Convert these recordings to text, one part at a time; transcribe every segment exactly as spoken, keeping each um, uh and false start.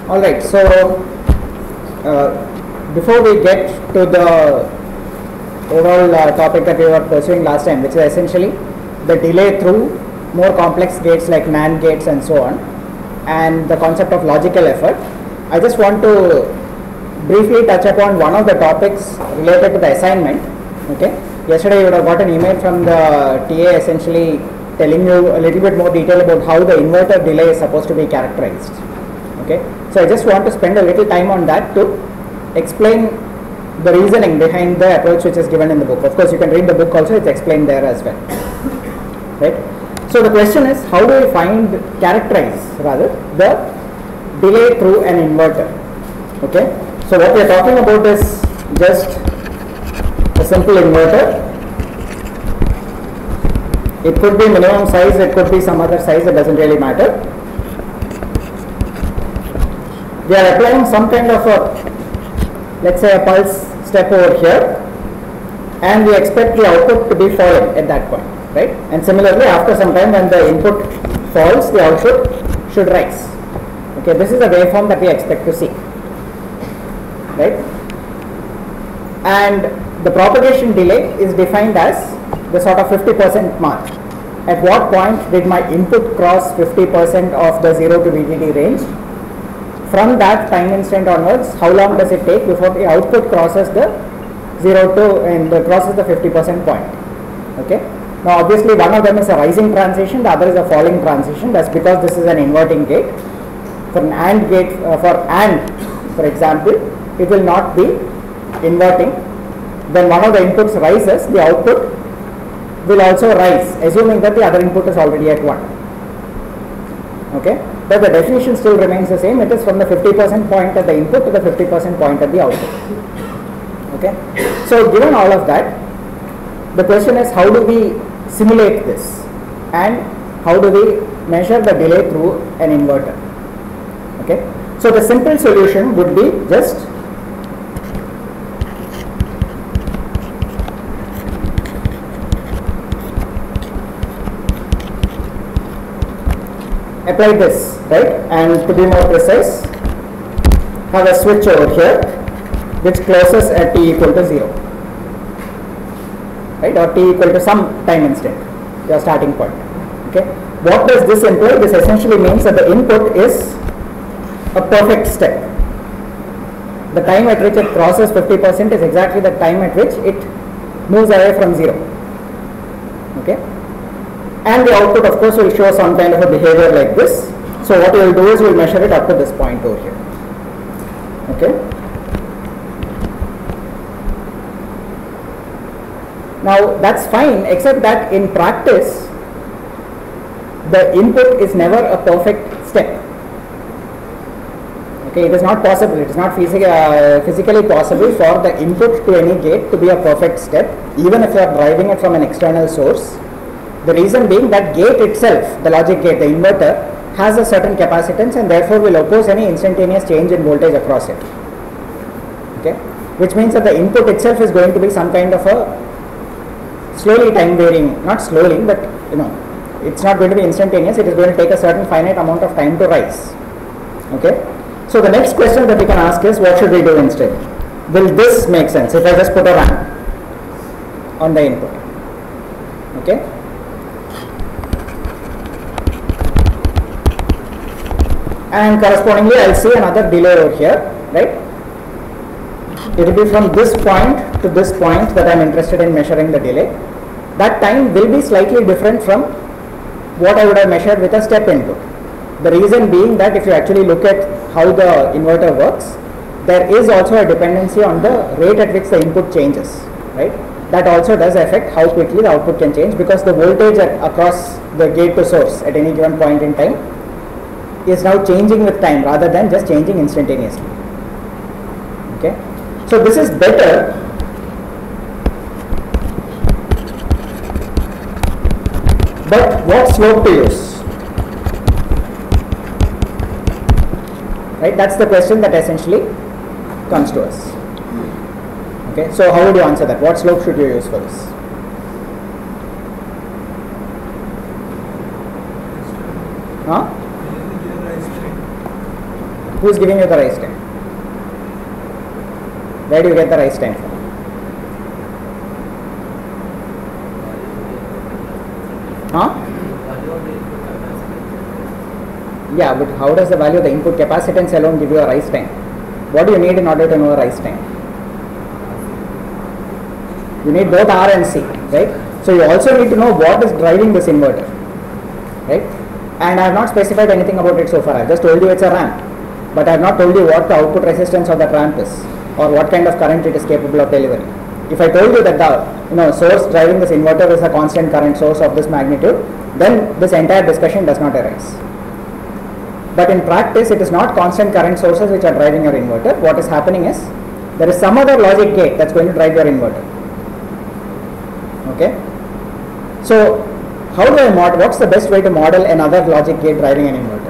All right, so uh, before we get to the overall uh, topic that we were pursuing last time, which is essentially the delay through more complex gates like NAND gates and so on, and the concept of logical effort, I just want to briefly touch upon one of the topics related to the assignment. Okay, yesterday you would have got an email from the T A essentially telling you a little bit more detail about how the inverter delay is supposed to be characterized. Okay, so I just want to spend a little time on that to explain the reasoning behind the approach which is given in the book. Of course, you can read the book also; it's explained there as well. Right. So the question is, how do we find characterize rather the delay through an inverter? Okay. So what we are talking about is just a simple inverter. It could be minimum size, it could be some other size, it doesn't really matter. We are applying some kind of a, let's say a pulse step over here, and we expect the output to be falling at that point, right? And similarly, after some time when the input falls, the output should rise. Okay, this is the waveform that we expect to see, right? And the propagation delay is defined as the sort of fifty percent mark. At what point did my input cross fifty percent of the zero to V D D range? From that time instant onwards, how long does it take before the output crosses the zero to and uh, crosses the fifty percent point? Okay. Now, obviously, one of them is a rising transition, the other is a falling transition. That's because this is an inverting gate. For an AND gate, uh, for AND, for example, it will not be inverting. When one of the inputs rises, the output will also rise, assuming that the other input is already at one. Okay, but the definition still remains the same. It is from the fifty percent point at the input to the fifty percent point at the output. Okay, so given all of that, the question is, how do we simulate this, and how do we measure the delay through an inverter? Okay, so the simple solution would be just apply this, right? And to be more precise, have a switch over here which closes at t equal to zero, right? Or t equal to some time instant, your starting point. Okay, what does this imply? This essentially means that the input is a perfect step. The time at which it crosses fifty percent is exactly the time at which it moves away from zero. Okay, and the output, of course, will show some kind of a behavior like this. So what we will do is we will measure it up to this point over here. Okay. Now that's fine, except that in practice, the input is never a perfect step. Okay, it is not possible, it is not physically, uh, physically possible for the input to any gate to be a perfect step, even if you are driving it from an external source. The reason being that gate itself, the logic gate, the inverter, has a certain capacitance and therefore will oppose any instantaneous change in voltage across it. Okay, which means that the input itself is going to be some kind of a slowly time varying, not slowly, but you know, it's not going to be instantaneous, it is going to take a certain finite amount of time to rise. Okay, so the next question that we can ask is, what should we do instead? Will this make sense if I just put a RAM on the input? Okay. And correspondingly, I will see another delay over here, right? It will be from this point to this point that I am interested in measuring the delay. That time will be slightly different from what I would have measured with a step input. The reason being that if you actually look at how the inverter works, there is also a dependency on the rate at which the input changes, right? That also does affect how quickly the output can change, because the voltage at, across the gate to source at any given point in time is now changing with time rather than just changing instantaneously. Okay, so this is better but what slope to use, right? That's the question that essentially comes to us. Okay, so how would you answer that? What slope should you use for this? Huh? Who's giving you the rise time? Where do you get the rise time from? Huh? Yeah, but how does the value of the input capacitance alone give you a rise time? What do you need in order to know a rise time? You need both R and C, right? So you also need to know what is driving this inverter, right? And I have not specified anything about it so far. I have just told you it's a ramp, but I have not told you what the output resistance of that ramp is, or what kind of current it is capable of delivering. If I told you that the you know source driving this inverter is a constant current source of this magnitude, then this entire discussion does not arise. But in practice, it is not constant current sources which are driving your inverter. What is happening is there is some other logic gate that's going to drive your inverter. Okay. So how do I model? What's the best way to model another logic gate driving an inverter?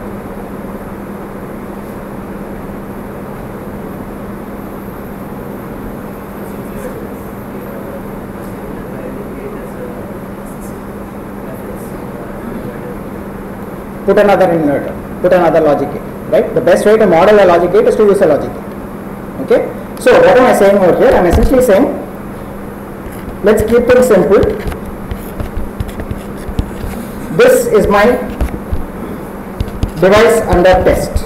Put another inverter, put another logic gate, right? The best way to model a logic gate is to use a logic gate. Okay. So what am I saying over here? I am essentially saying, let's keep things simple. This is my device under test.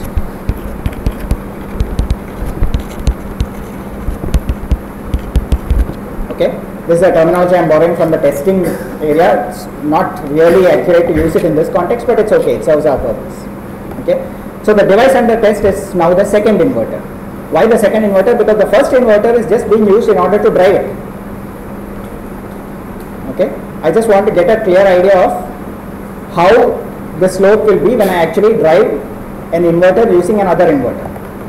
Okay. This is a terminology I am borrowing from the testing area. It's not really accurate to use it in this context, but it's okay. It serves our purpose. Okay. So the device under test is now the second inverter. Why the second inverter? Because the first inverter is just being used in order to drive it. Okay. I just want to get a clear idea of how the slope will be when I actually drive an inverter using another inverter.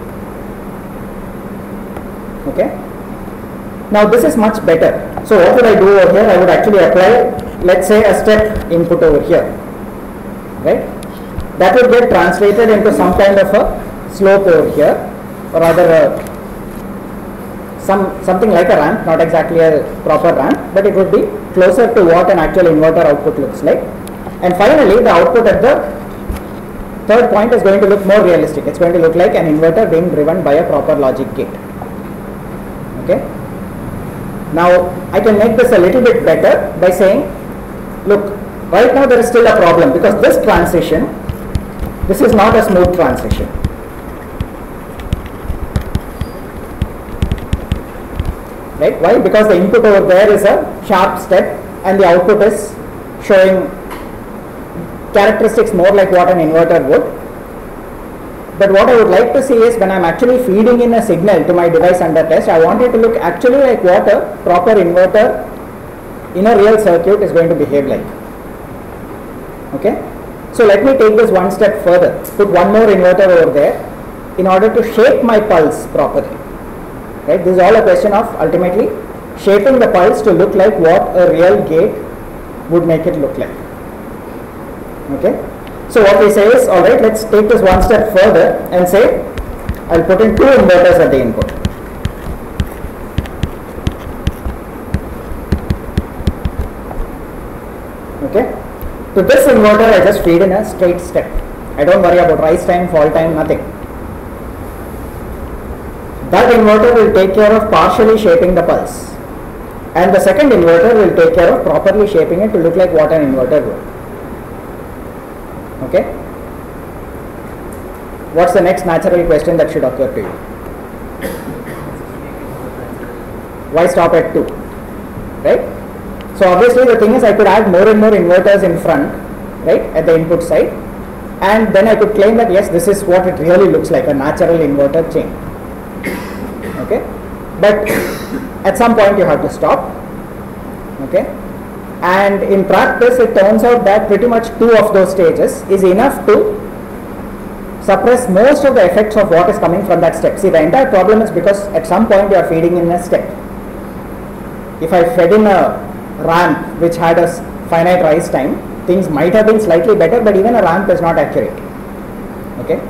Okay. Now this is much better. So what would I do over here? I would actually apply, let's say, a step input over here, right? That would get translated into some kind of a slope over here, or rather a, some something like a ramp, not exactly a proper ramp, but it would be closer to what an actual inverter output looks like. And finally, the output at the third point is going to look more realistic. It's going to look like an inverter being driven by a proper logic gate. Okay. Now, I can make this a little bit better by saying, look, right now there is still a problem because this transition, this is not a smooth transition. Right? Why? Because the input over there is a sharp step and the output is showing characteristics more like what an inverter would. But what I would like to see is when I am actually feeding in a signal to my device under test, I want it to look actually like what a proper inverter in a real circuit is going to behave like. Okay. So let me take this one step further, put one more inverter over there in order to shape my pulse properly. Right. This is all a question of ultimately shaping the pulse to look like what a real gate would make it look like. Okay. So what we say is, all right, let's take this one step further and say, I'll put in two inverters at the input. Okay. To this inverter, I just feed in a straight step. I don't worry about rise time, fall time, nothing. That inverter will take care of partially shaping the pulse. And the second inverter will take care of properly shaping it to look like what an inverter would. Okay. What's the next natural question that should occur to you? Why stop at two? Right? So obviously the thing is I could add more and more inverters in front, right, at the input side, and then I could claim that yes, this is what it really looks like, a natural inverter chain. Okay. But at some point you have to stop. Okay. And in practice, it turns out that pretty much two of those stages is enough to suppress most of the effects of what is coming from that step. See, the entire problem is because at some point you are feeding in a step. If I fed in a ramp which had a finite rise time, things might have been slightly better, but even a ramp is not accurate. Okay.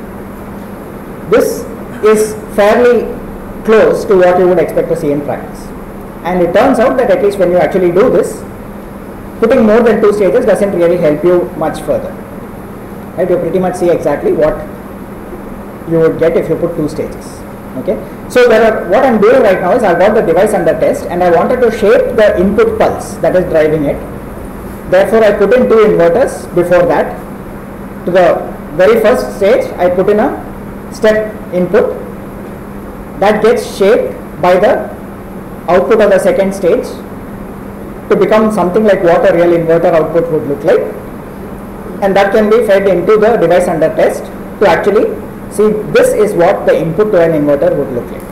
This is fairly close to what you would expect to see in practice. And it turns out that at least when you actually do this, putting more than two stages doesn't really help you much further. Right? You pretty much see exactly what you would get if you put two stages. Okay. So there are, what I am doing right now is I have got the device under test and I wanted to shape the input pulse that is driving it. Therefore, I put in two inverters before that. To the very first stage, I put in a step input that gets shaped by the output of the second stage to become something like what a real inverter output would look like, and that can be fed into the device under test to actually see this is what the input to an inverter would look like.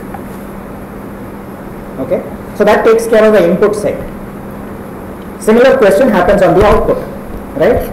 Okay, so that takes care of the input side. Similar question happens on the output, right?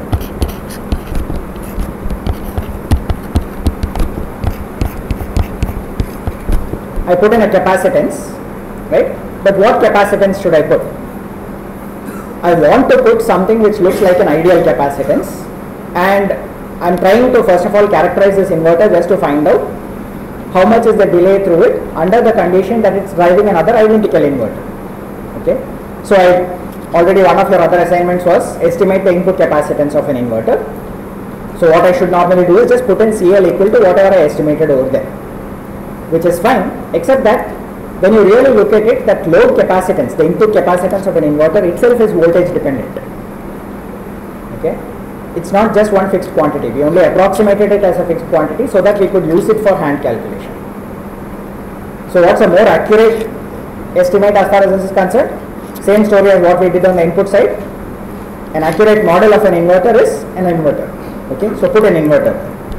I put in a capacitance, right? But what capacitance should I put? I want to put something which looks like an ideal capacitance, and I am trying to first of all characterize this inverter just to find out how much is the delay through it under the condition that it's driving another identical inverter. Okay, so I already one of your other assignments was estimate the input capacitance of an inverter. So what I should normally do is just put in C L equal to whatever I estimated over there, which is fine, except that when you really look at it, that load capacitance, the input capacitance of an inverter itself is voltage dependent. Okay, it's not just one fixed quantity. We only approximated it as a fixed quantity so that we could use it for hand calculation. So what's a more accurate estimate as far as this is concerned? Same story as what we did on the input side. An accurate model of an inverter is an inverter. Okay, so put an inverter.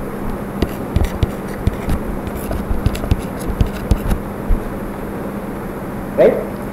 Right?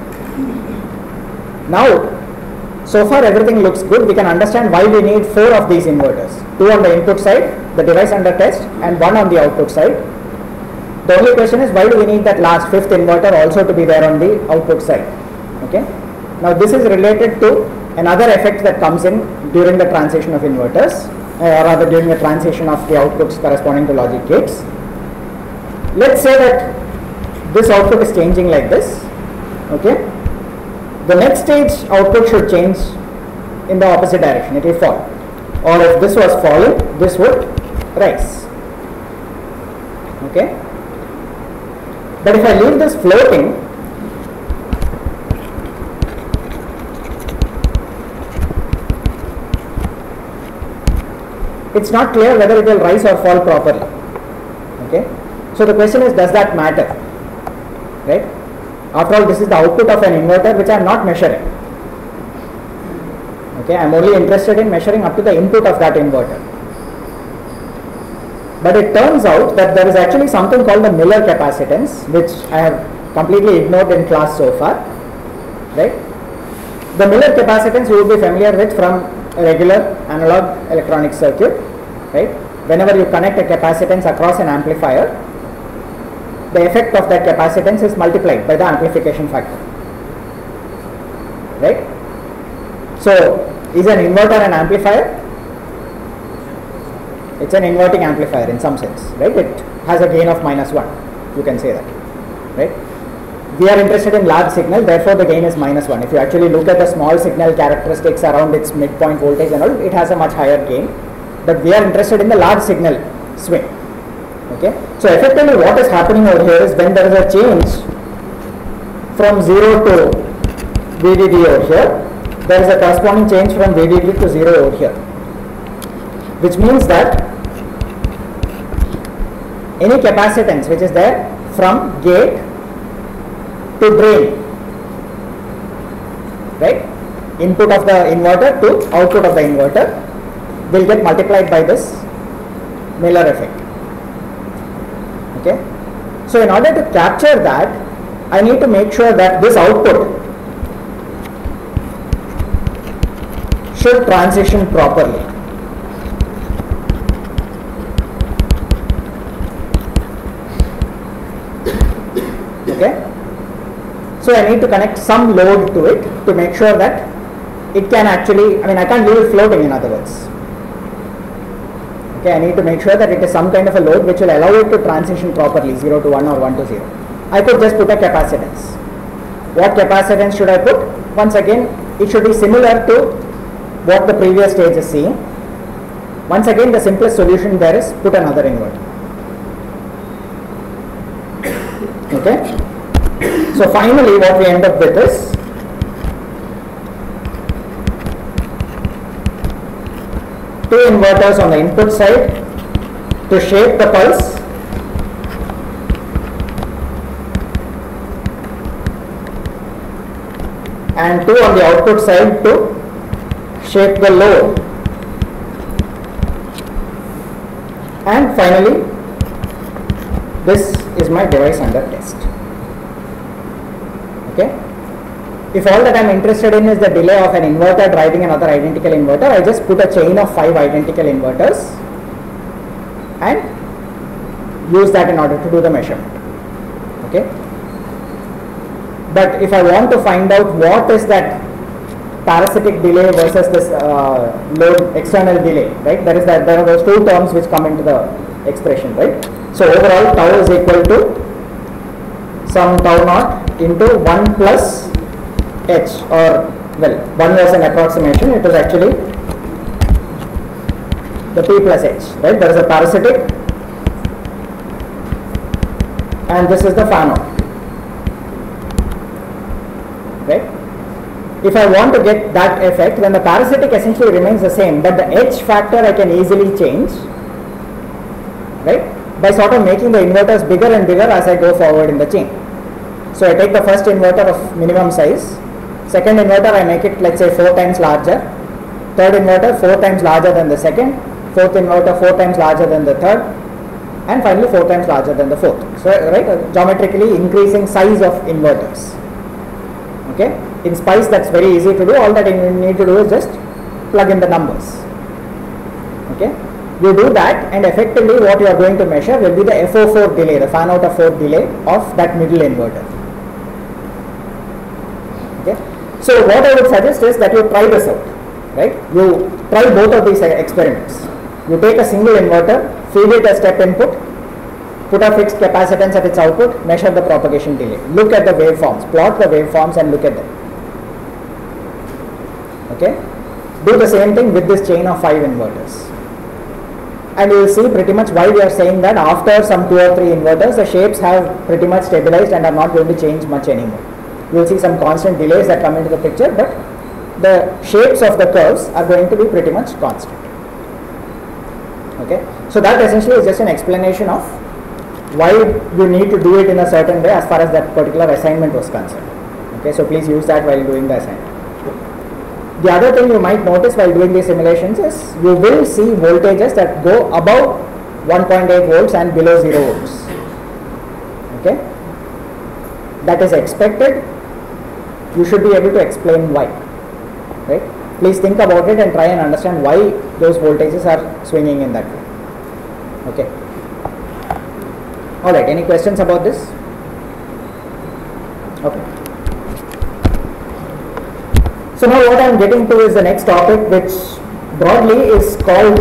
Now, so far everything looks good. We can understand why we need four of these inverters. Two on the input side, the device under test, and one on the output side. The only question is why do we need that last fifth inverter also to be there on the output side? Okay. Now this is related to another effect that comes in during the transition of inverters, uh, or rather during the transition of the outputs corresponding to logic gates. Let's say that this output is changing like this. Okay, the next stage output should change in the opposite direction, it will fall, or if this was falling, this would rise. Okay, but if I leave this floating, it's not clear whether it will rise or fall properly. Okay, so the question is, does that matter? Right? After all, this is the output of an inverter which I am not measuring. Okay, I am only interested in measuring up to the input of that inverter. But it turns out that there is actually something called the Miller capacitance, which I have completely ignored in class so far. Right? The Miller capacitance you will be familiar with from a regular analog electronic circuit. Right? Whenever you connect a capacitance across an amplifier, the effect of that capacitance is multiplied by the amplification factor. Right? So, is an inverter an amplifier? It's an inverting amplifier in some sense, right? It has a gain of minus one, you can say that, right? We are interested in large signal, therefore the gain is minus one. If you actually look at the small signal characteristics around its midpoint voltage and all, it has a much higher gain. But we are interested in the large signal swing. Okay, so effectively what is happening over here is when there is a change from zero to V D D over here, there is a corresponding change from V D D to zero over here, which means that any capacitance which is there from gate to drain, right, input of the inverter to output of the inverter will get multiplied by this Miller effect. Okay. So in order to capture that, I need to make sure that this output should transition properly. Okay. So I need to connect some load to it to make sure that it can actually, I mean I can't leave it floating, in other words. Okay, I need to make sure that it is some kind of a load which will allow it to transition properly, zero to one or one to zero. I could just put a capacitance. What capacitance should I put? Once again, it should be similar to what the previous stage is seeing. Once again, the simplest solution there is put another inverter. Okay. So finally what we end up with is two inverters on the input side to shape the pulse, and two on the output side to shape the load. And finally, this is my device under test. Okay. If all that I am interested in is the delay of an inverter driving another identical inverter, I just put a chain of five identical inverters and use that in order to do the measurement. Okay. But if I want to find out what is that parasitic delay versus this uh, load external delay, right? There is that there are those two terms which come into the expression, right? So overall tau is equal to some tau naught into one plus h, or well, one was an approximation, it is actually the p plus h, right? There is a parasitic and this is the fan out, right? If I want to get that effect, then the parasitic essentially remains the same, but the h factor I can easily change, right, by sort of making the inverters bigger and bigger as I go forward in the chain. So I take the first inverter of minimum size, second inverter I make it, let's say, four times larger, third inverter four times larger than the second, fourth inverter four times larger than the third, and finally four times larger than the fourth. So right, uh, geometrically increasing size of inverters. Okay. In SPICE that's very easy to do. All that you need to do is just plug in the numbers. Okay. You do that, and effectively what you are going to measure will be the F O four delay, the fan out of four delay of that middle inverter. Okay. So what I would suggest is that you try this out, right? You try both of these experiments. You take a single inverter, feed it a step input, put a fixed capacitance at its output, measure the propagation delay. Look at the waveforms, plot the waveforms and look at them. Okay. Do the same thing with this chain of five inverters. And you will see pretty much why we are saying that after some two or three inverters, the shapes have pretty much stabilized and are not going to change much anymore. You will see some constant delays that come into the picture, but the shapes of the curves are going to be pretty much constant. Okay. So that essentially is just an explanation of why you need to do it in a certain way as far as that particular assignment was concerned. Okay. So please use that while doing the assignment. The other thing you might notice while doing these simulations is you will see voltages that go above one point eight volts and below zero volts. Okay. That is expected. You should be able to explain why. Right. Please think about it and try and understand why those voltages are swinging in that way. Okay. Alright, any questions about this? Okay. So now what I am getting to is the next topic, which broadly is called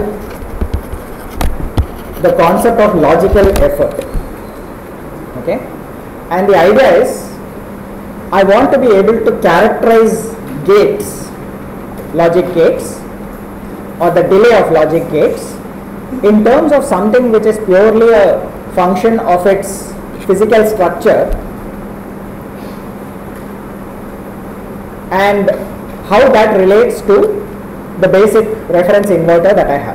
the concept of logical effort. Okay. And the idea is I want to be able to characterize gates, logic gates, or the delay of logic gates in terms of something which is purely a function of its physical structure and how that relates to the basic reference inverter that I have.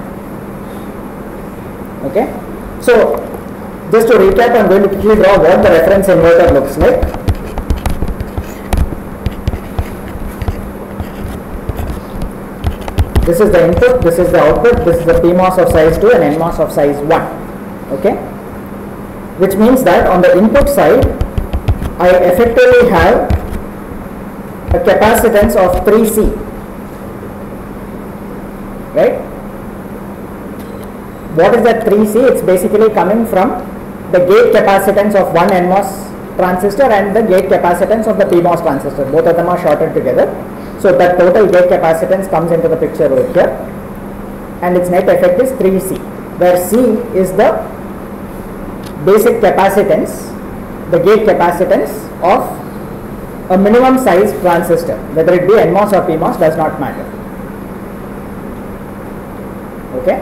Okay. So just to recap, I am going to quickly draw what the reference inverter looks like. This is the input, this is the output, this is the P MOS of size two and N MOS of size one. Okay. Which means that on the input side, I effectively have a capacitance of three C, right? What is that three C? It's basically coming from the gate capacitance of one N MOS transistor and the gate capacitance of the P MOS transistor. Both of them are shorted together. So that total gate capacitance comes into the picture over here, and its net effect is three C, where C is the basic capacitance, the gate capacitance of a minimum size transistor, whether it be N MOS or P MOS does not matter. Okay.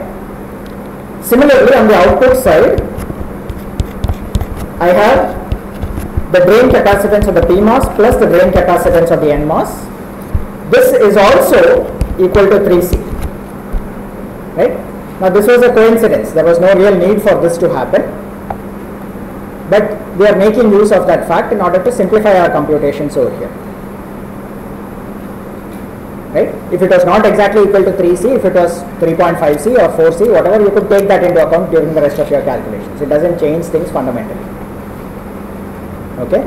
Similarly, on the output side, I have the drain capacitance of the P MOS plus the drain capacitance of the N MOS. This is also equal to three C. Right? Now this was a coincidence. There was no real need for this to happen. But we are making use of that fact in order to simplify our computations over here. Right? If it was not exactly equal to three C, if it was three point five C or four C, whatever, you could take that into account during the rest of your calculations. It doesn't change things fundamentally. Okay?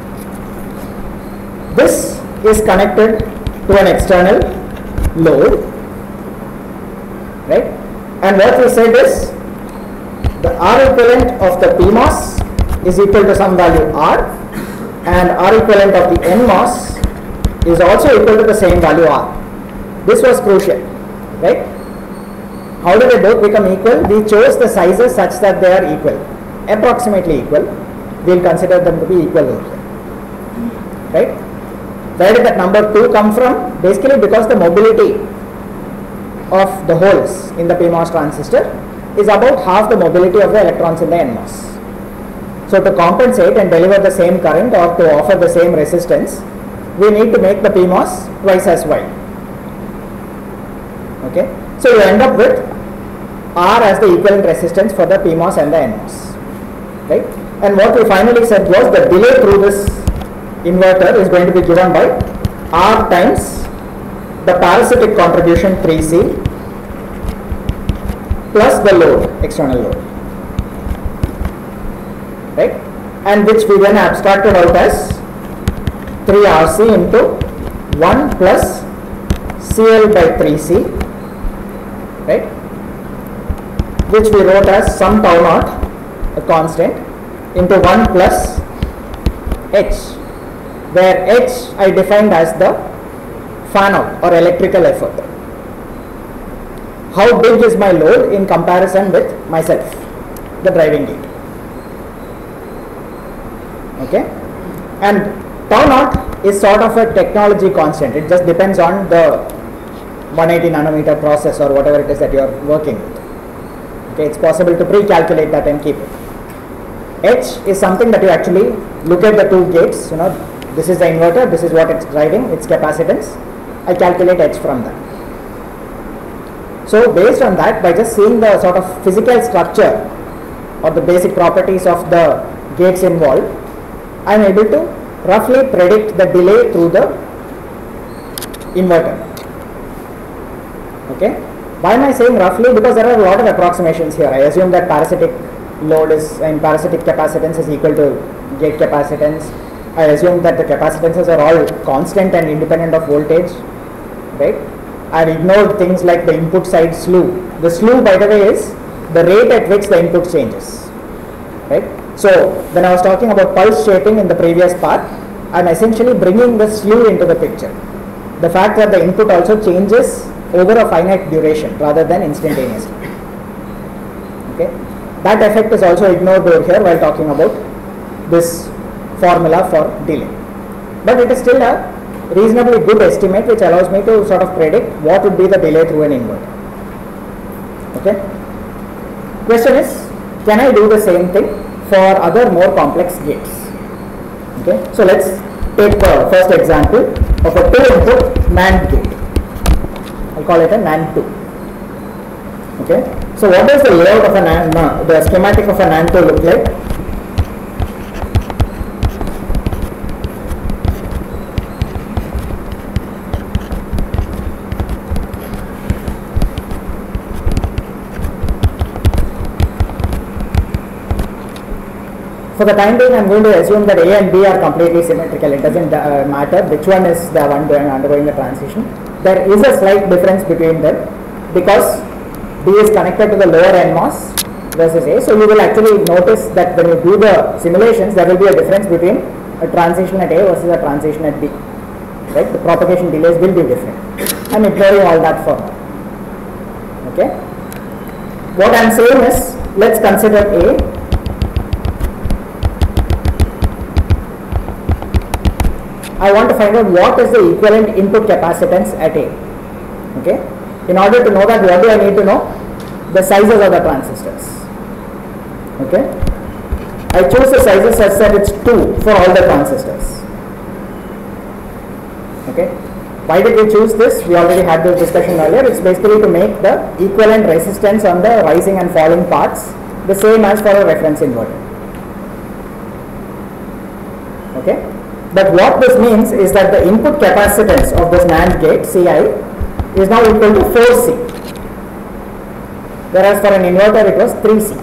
This is connected to an external load, right? And what we said is the R equivalent of the P MOS is equal to some value R, and R equivalent of the N MOS is also equal to the same value R. This was crucial, right? How do they both become equal? We chose the sizes such that they are equal, approximately equal. We will consider them to be equal over here, right? Where did that number two come from? Basically because the mobility of the holes in the P MOS transistor is about half the mobility of the electrons in the N MOS. So to compensate and deliver the same current or to offer the same resistance, we need to make the P MOS twice as wide. Okay, so you end up with R as the equivalent resistance for the P MOS and the N MOS, right? And what we finally said was the delay through this inverter is going to be given by R times the parasitic contribution three C plus the load, external load, right? And which we then abstracted out as three R C into one plus C L by three C, right? Which we wrote as some tau naught, a constant, into one plus H, where H I defined as the fan out or electrical effort. How big is my load in comparison with myself, the driving gate? Okay, and tau naught is sort of a technology constant. It just depends on the one eighty nanometer process or whatever it is that you are working with. Okay, it's possible to pre-calculate that and keep it. H is something that you actually look at the two gates. You know, this is the inverter, this is what it's driving, its capacitance. I calculate H from that. So based on that, by just seeing the sort of physical structure or the basic properties of the gates involved, I am able to roughly predict the delay through the inverter. Okay. Why am I saying roughly? Because there are a lot of approximations here. I assume that parasitic load is and parasitic capacitance is equal to gate capacitance. I assume that the capacitances are all constant and independent of voltage, right? I have ignored things like the input side slew. The slew, by the way, is the rate at which the input changes, right? So when I was talking about pulse shaping in the previous part, I am essentially bringing the slew into the picture. The fact that the input also changes over a finite duration rather than instantaneously. Okay, that effect is also ignored over here while talking about this formula for delay. But it is still a reasonably good estimate which allows me to sort of predict what would be the delay through an inverter. Okay. Question is, can I do the same thing for other more complex gates? Okay. So let's take the first example of a two input NAND gate. I'll call it a NAND two. Okay. So what does the layout of a NAND, no, the schematic of a NAND two look like? For the time being, I am going to assume that A and B are completely symmetrical. It doesn't uh, matter which one is the one doing, undergoing the transition. There is a slight difference between them because B is connected to the lower N MOS versus A. So you will actually notice that when you do the simulations, there will be a difference between a transition at A versus a transition at B. Right? The propagation delays will be different. I am ignoring all that for now. Okay. What I am saying is, let's consider A. I want to find out what is the equivalent input capacitance at A. Okay. In order to know that, what do I need to know? The sizes of the transistors. Okay. I choose the sizes such that it's two for all the transistors. Okay. Why did we choose this? We already had this discussion earlier. It's basically to make the equivalent resistance on the rising and falling parts the same as for a reference inverter. Okay. But what this means is that the input capacitance of this NAND gate C I is now equal to four C, whereas for an inverter it was three C.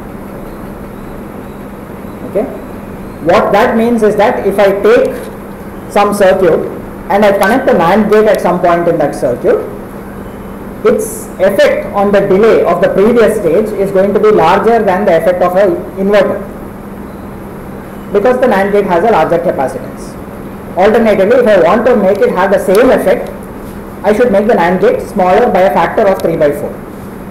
Okay. What that means is that if I take some circuit and I connect a NAND gate at some point in that circuit, its effect on the delay of the previous stage is going to be larger than the effect of an inverter, because the NAND gate has a larger capacitance. Alternatively, if I want to make it have the same effect, I should make the NAND gate smaller by a factor of three by four.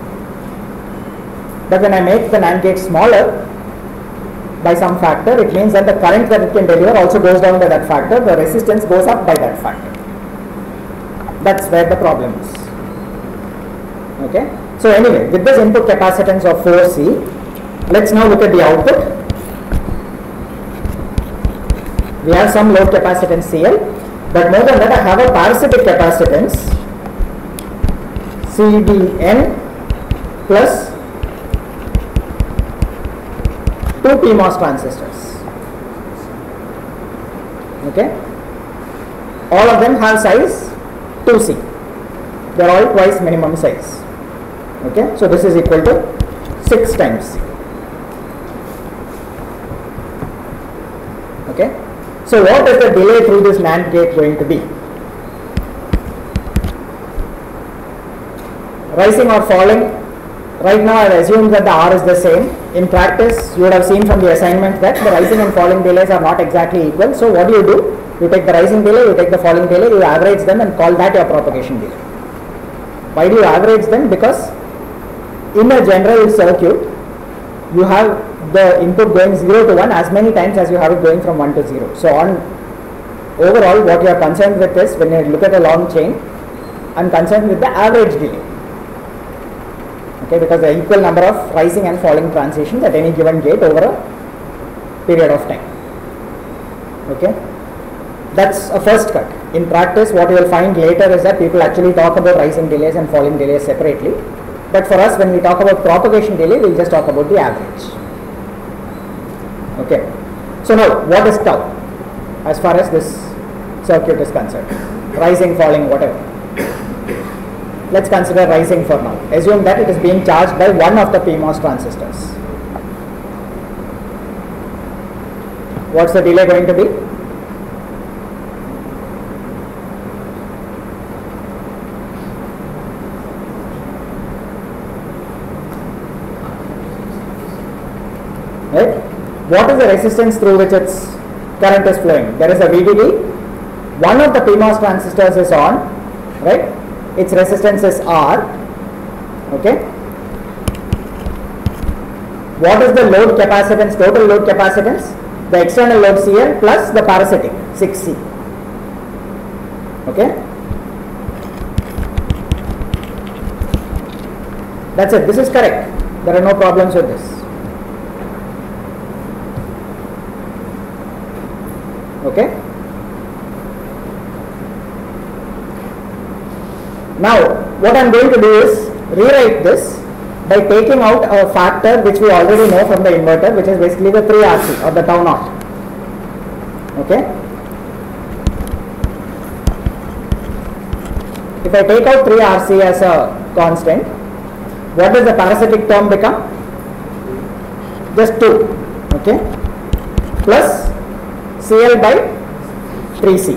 But when I make the NAND gate smaller by some factor, it means that the current that it can deliver also goes down by that factor, the resistance goes up by that factor. That's where the problem is. Okay. So anyway, with this input capacitance of four C, let's now look at the output. We have some load capacitance C L, but more than that I have a parasitic capacitance C D N plus two P MOS transistors. Okay. All of them have size two C. They are all twice minimum size. Okay. So this is equal to six times C. Okay. So what is the delay through this NAND gate going to be? Rising or falling? Right now I have assumed that the R is the same. In practice, you would have seen from the assignment that the rising and falling delays are not exactly equal. So what do you do? You take the rising delay, you take the falling delay, you average them and call that your propagation delay. Why do you average them? Because in a general circuit, you have the input going zero to one as many times as you have it going from one to zero. So on overall, what you are concerned with is, when you look at a long chain, I am concerned with the average delay. Okay, because the equal number of rising and falling transitions at any given gate over a period of time. Okay, that's a first cut. In practice, what you will find later is that people actually talk about rising delays and falling delays separately. But for us, when we talk about propagation delay, we will just talk about the average. Okay. So now, what is tau as far as this circuit is concerned? Rising, falling, whatever. Let's consider rising for now. Assume that it is being charged by one of the P MOS transistors. What's the delay going to be? Right? What is the resistance through which its current is flowing? There is a V D D. One of the P MOS transistors is on, right? Its resistance is R. Okay. What is the load capacitance, total load capacitance? The external load C L plus the parasitic six C. Okay. That's it. This is correct. There are no problems with this. Okay. Now, what I am going to do is rewrite this by taking out a factor which we already know from the inverter, which is basically the three R C or the tau naught. Okay. If I take out three R C as a constant, what does the parasitic term become? Just two. Okay. Plus C L by three C.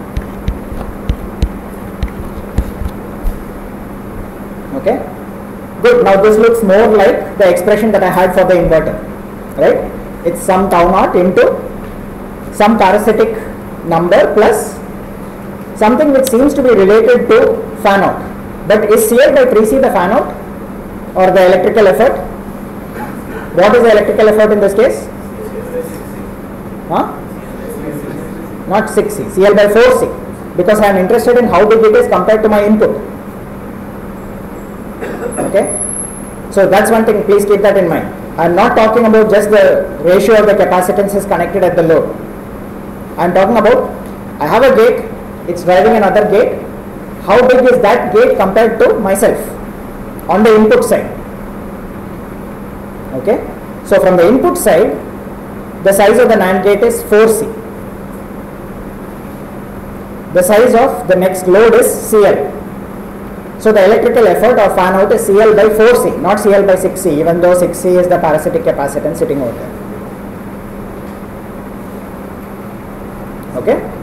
Okay. Good. Now this looks more like the expression that I had for the inverter, right? It's some tau naught into some parasitic number plus something which seems to be related to fan out. But is C L by three C the fan out or the electrical effort? What is the electrical effort in this case? Huh? Not six C, C L by four C, because I am interested in how big it is compared to my input. Okay, so that's one thing, please keep that in mind. I am not talking about just the ratio of the capacitances connected at the load. I am talking about, I have a gate, it's driving another gate. How big is that gate compared to myself on the input side? Okay. So from the input side, the size of the NAND gate is four C. The size of the next load is C L. So the electrical effort of fan out is C L by four C, not C L by six C, even though six C is the parasitic capacitance sitting over there. Okay?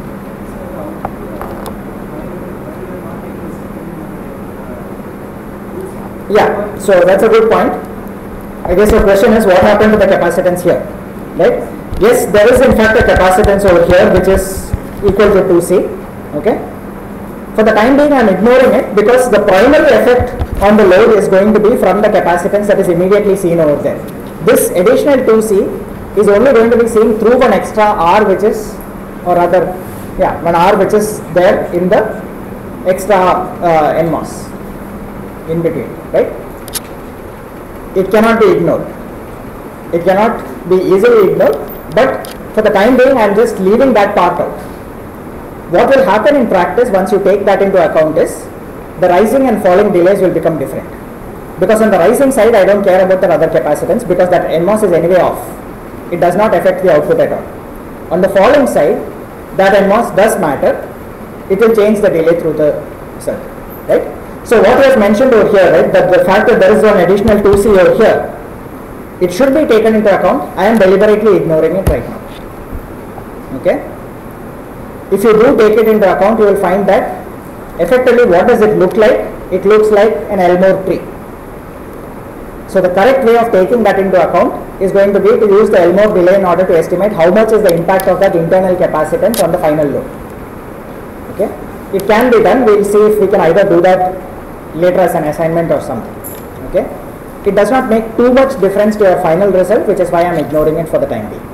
Yeah, so that's a good point. I guess your question is what happened to the capacitance here, right? Yes, there is in fact a capacitance over here which is equal to two C, okay? For the time being I am ignoring it because the primary effect on the load is going to be from the capacitance that is immediately seen over there. This additional two C is only going to be seen through one extra R which is, or rather, yeah, one R which is there in the extra uh, N MOS in between, right? It cannot be ignored. It cannot be easily ignored, but for the time being I am just leaving that part out. What will happen in practice once you take that into account is the rising and falling delays will become different. Because on the rising side I don't care about the other capacitance because that N MOS is anyway off. It does not affect the output at all. On the falling side, that N MOS does matter. It will change the delay through the circuit, right? So what was mentioned over here, right, that the fact that there is one additional two C over here, it should be taken into account. I am deliberately ignoring it right now. Okay? If you do take it into account, you will find that effectively what does it look like? It looks like an Elmore tree. So the correct way of taking that into account is going to be to use the Elmore delay in order to estimate how much is the impact of that internal capacitance on the final load. Okay? It can be done. We will see if we can either do that later as an assignment or something. Okay? It does not make too much difference to your final result, which is why I am ignoring it for the time being.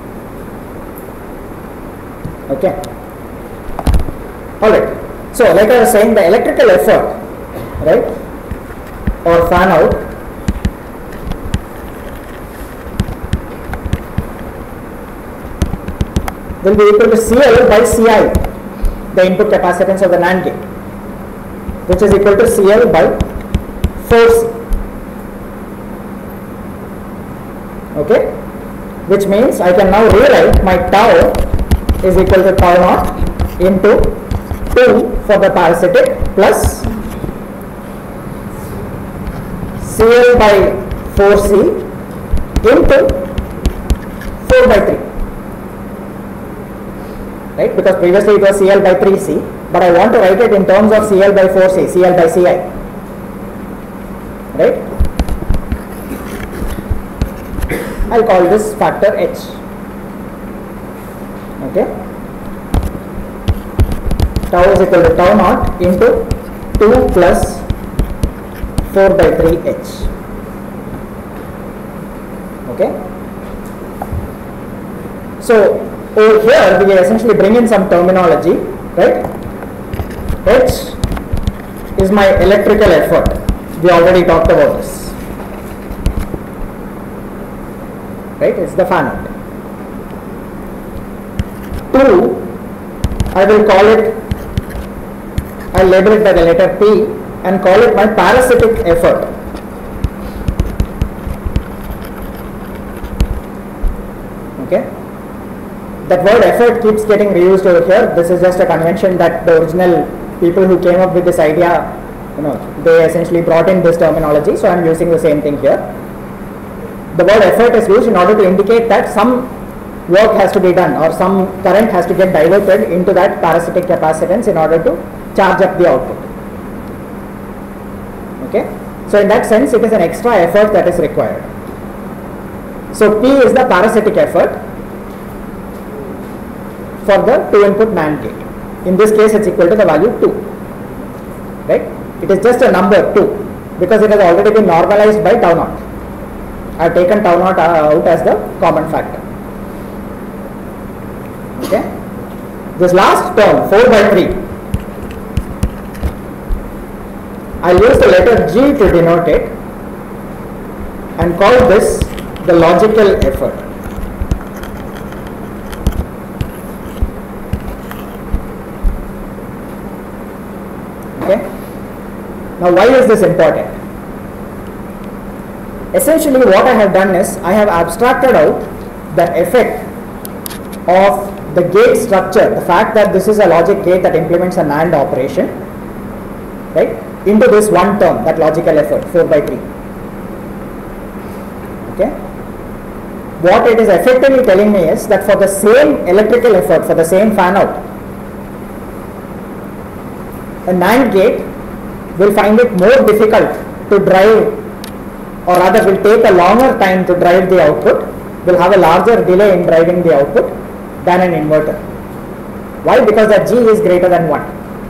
Okay? Alright. So like I was saying, the electrical effort, right, or fan out, will be equal to C L by C I, the input capacitance of the NAND gate, which is equal to C L by four C. Okay? Which means I can now rewrite my tau is equal to tau naught into two for the parasitic plus C L by four C into four by three. Right? Because previously it was C L by three C, but I want to write it in terms of C L by four C, C L by C I. Right? I'll call this factor H. Okay? Tau is equal to tau naught into two plus four by three H. Okay? So over here we essentially bring in some terminology, right? H is my electrical effort. We already talked about this. Right? It's the fan out. Two, I will call it, I'll label it by the letter P and call it my parasitic effort. Okay? That word effort keeps getting reused over here. This is just a convention that the original people who came up with this idea, you know, they essentially brought in this terminology, so I am using the same thing here. The word effort is used in order to indicate that some work has to be done or some current has to get diverted into that parasitic capacitance in order to charge up the output. Okay? So in that sense, it is an extra effort that is required. So P is the parasitic effort for the two input NAND gate. In this case, it's equal to the value two. Right? It is just a number two because it has already been normalized by tau naught. I have taken tau naught out as the common factor. Okay? This last term, four by three, I will use the letter G to denote it and call this the logical effort. Okay. Now, why is this important? Essentially, what I have done is I have abstracted out the effect of the gate structure, the fact that this is a logic gate that implements a NAND operation, right, into this one term, that logical effort, four by three. Okay. What it is effectively telling me is that for the same electrical effort, for the same fan out, a NAND gate will find it more difficult to drive, or rather will take a longer time to drive the output, will have a larger delay in driving the output than an inverter. Why? Because that G is greater than one.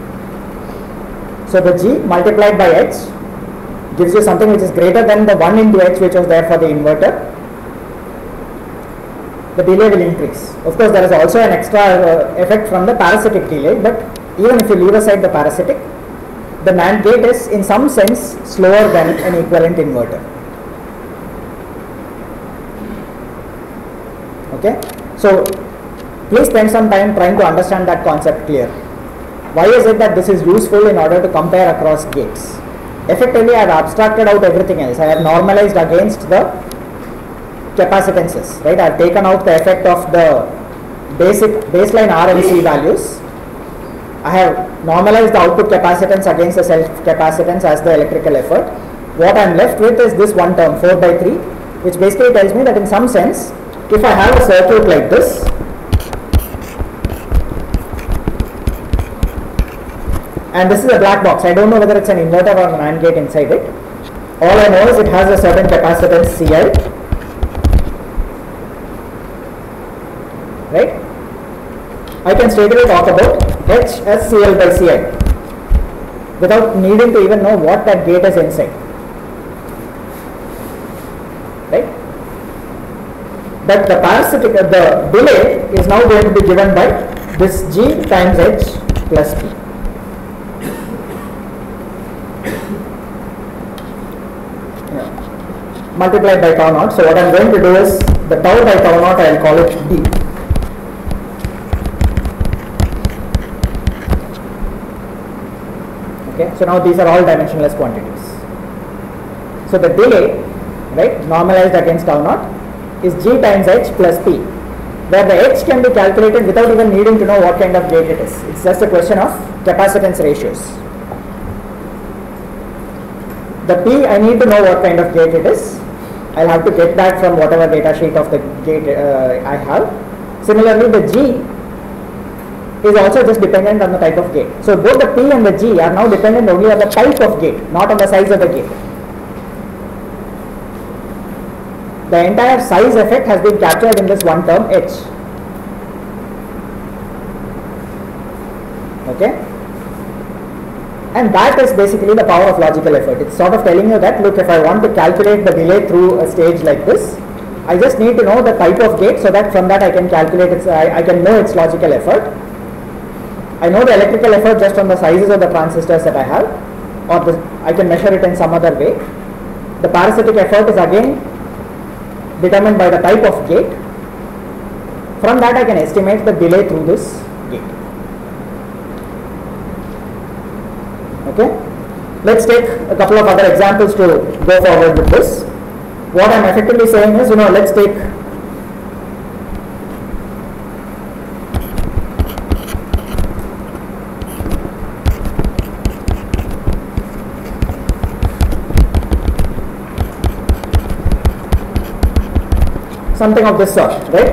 So the G multiplied by H gives you something which is greater than the one into H which was there for the inverter. The delay will increase. Of course, there is also an extra uh, effect from the parasitic delay, but even if you leave aside the parasitic, the NAND gate is in some sense slower than an equivalent inverter. Okay, so please spend some time trying to understand that concept clear. Why is it that this is useful in order to compare across gates? Effectively, I have abstracted out everything else. I have normalized against the capacitances, right? I have taken out the effect of the basic baseline R and C values. I have normalized the output capacitance against the self capacitance as the electrical effort. What I am left with is this one term, four by three, which basically tells me that in some sense, if I have a circuit like this, and this is a black box, I don't know whether it's an inverter or an AND gate inside it. All I know is it has a certain capacitance C I, right? I can straightaway talk about H as C L by C I without needing to even know what that gate is inside, right? But the parasitic, uh, the delay is now going to be given by this G times H plus P. Yeah. Multiplied by tau naught. So what I am going to do is the tau by tau naught, I will call it D. Okay. So now these are all dimensionless quantities. So the delay, right, normalized against tau naught, is G times H plus P, where the H can be calculated without even needing to know what kind of gate it is. It's just a question of capacitance ratios. The P, I need to know what kind of gate it is. I'll have to get that from whatever data sheet of the gate uh, I have. Similarly, the G is also just dependent on the type of gate. So both the P and the G are now dependent only on the type of gate, not on the size of the gate. The entire size effect has been captured in this one term H. Okay? And that is basically the power of logical effort. It's sort of telling you that, look, if I want to calculate the delay through a stage like this, I just need to know the type of gate so that from that I can calculate its, I, I can know its logical effort. I know the electrical effort just from the sizes of the transistors that I have, or the, I can measure it in some other way. The parasitic effort is again determined by the type of gate. From that I can estimate the delay through this gate. Okay. Let's take a couple of other examples to go forward with this. What I am effectively saying is, you know, let's take something of this sort, right?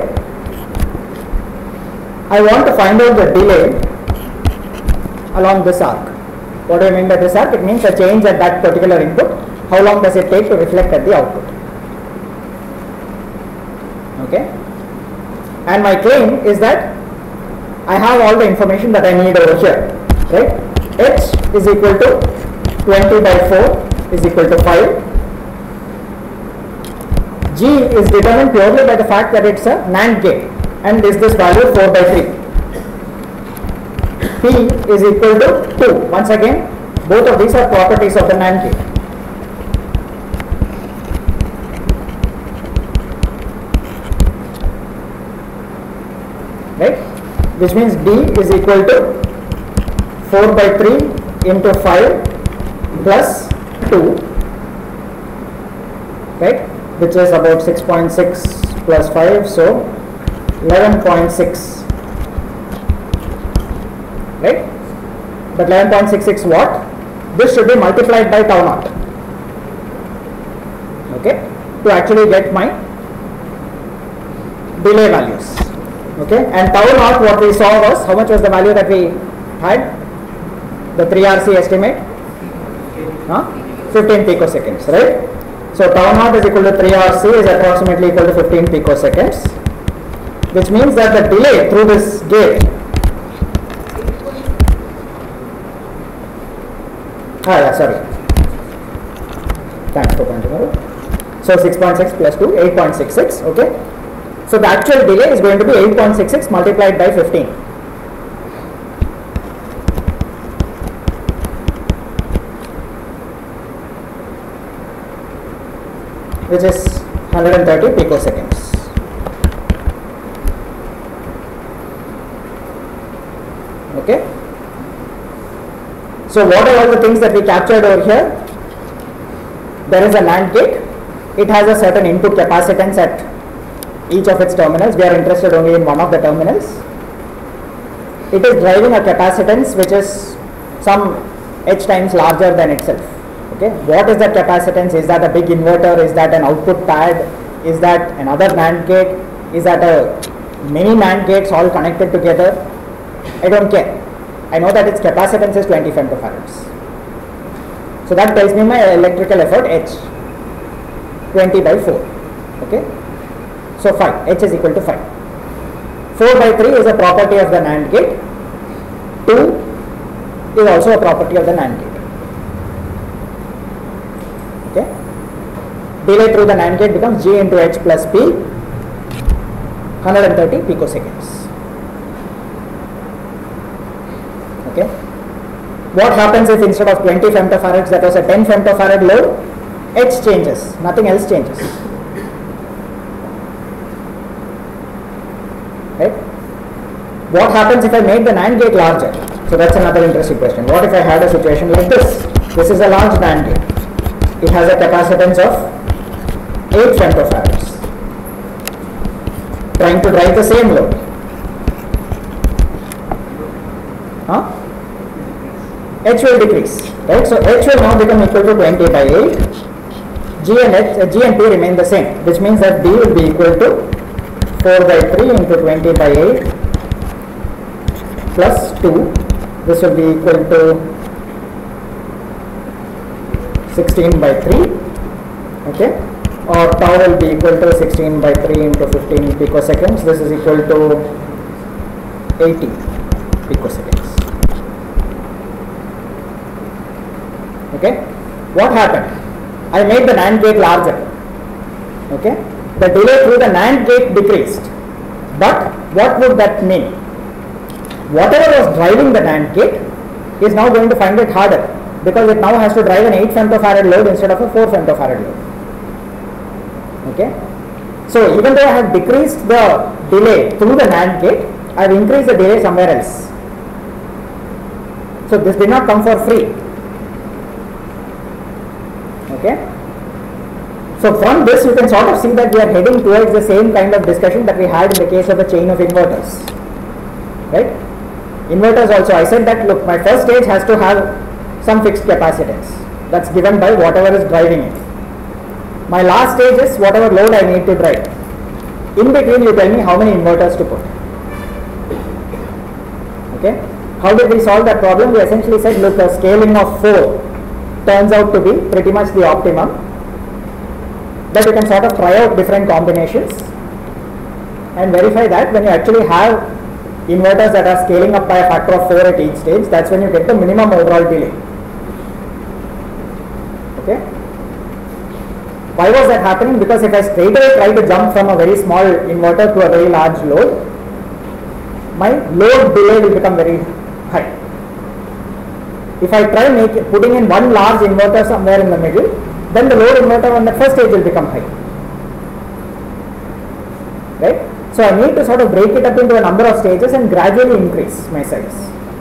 I want to find out the delay along this arc. What do I mean by this arc? It means a change at that particular input. How long does it take to reflect at the output? Okay? And my claim is that I have all the information that I need over here, right? H is equal to twenty by four is equal to five. G is determined purely by the fact that it's a NAND gate and is this value four by three. P is equal to two. Once again, both of these are properties of the NAND gate. right? Which means D is equal to four by three into five plus two, right? Which is about six point six plus five, so eleven point six, right? But eleven point six six watt, this should be multiplied by tau naught, okay, to actually get my delay values, okay. And tau naught, what we saw was, how much was the value that we had? The three R C estimate, huh? fifteen picoseconds, right? So tau naught is equal to three R C is approximately equal to fifteen picoseconds, which means that the delay through this gate, ah yeah, sorry, thanks for pointing out. So six point six plus two, eight point six six, okay. So the actual delay is going to be eight point six six multiplied by fifteen. Which is one hundred thirty picoseconds. Okay. So what are all the things that we captured over here? There is a NAND gate. It has a certain input capacitance at each of its terminals. We are interested only in one of the terminals. It is driving a capacitance which is some h times larger than itself. Okay, what is that capacitance? Is that a big inverter? Is that an output pad? Is that another NAND gate? Is that a many NAND gates all connected together? I don't care. I know that its capacitance is twenty femtofarads. So that tells me my electrical effort H, twenty by four. Okay, so five, H is equal to five. four by three is a property of the NAND gate. two is also a property of the NAND gate. Okay. Delay through the NAND gate becomes G into H plus P, one hundred thirty picoseconds. Okay. What happens if instead of twenty femtofarads that was a ten femtofarad load, H changes, nothing else changes. Right? What happens if I make the NAND gate larger? So that's another interesting question. What if I had a situation like this? This is a large NAND gate. It has a capacitance of eight femtofarads. Trying to drive the same load. Huh? H will decrease, right? So H will now become equal to twenty by eight. G and H, uh, G and P remain the same, which means that D will be equal to four by three into twenty by eight plus two. This will be equal to sixteen by three, okay, or tau will be equal to sixteen by three into fifteen picoseconds. This is equal to eighty picoseconds. Okay, what happened? I made the NAND gate larger. Okay, the delay through the NAND gate decreased, but what would that mean? Whatever was driving the NAND gate is now going to find it harder, because it now has to drive an eight femtofarad load instead of a four femtofarad load. Okay, so even though I have decreased the delay through the NAND gate, I have increased the delay somewhere else. So this did not come for free. Okay, so from this you can sort of see that we are heading towards the same kind of discussion that we had in the case of the chain of inverters, right? Inverters also, I said that look, my first stage has to have some fixed capacitance that's given by whatever is driving it. My last stage is whatever load I need to drive. In between you tell me how many inverters to put. Okay, how did we solve that problem? We essentially said look, a scaling of four turns out to be pretty much the optimum, that you can sort of try out different combinations and verify that when you actually have inverters that are scaling up by a factor of four at each stage, that's when you get the minimum overall delay. Okay, why was that happening? Because if I straight away try to jump from a very small inverter to a very large load, my load delay will become very high. If I try make, putting in one large inverter somewhere in the middle, then the load inverter on the first stage will become high. Right? So I need to sort of break it up into a number of stages and gradually increase my size.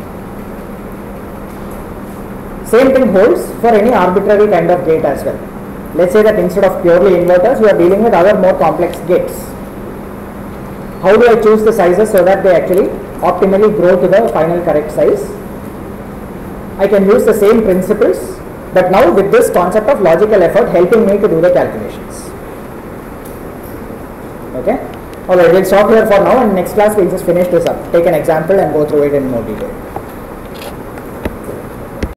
Same thing holds for any arbitrary kind of gate as well. Let's say that instead of purely inverters, we are dealing with other more complex gates. How do I choose the sizes so that they actually optimally grow to the final correct size? I can use the same principles, but now with this concept of logical effort helping me to do the calculations. Okay? Alright, we'll stop here for now, and next class we'll just finish this up, take an example and go through it in more detail.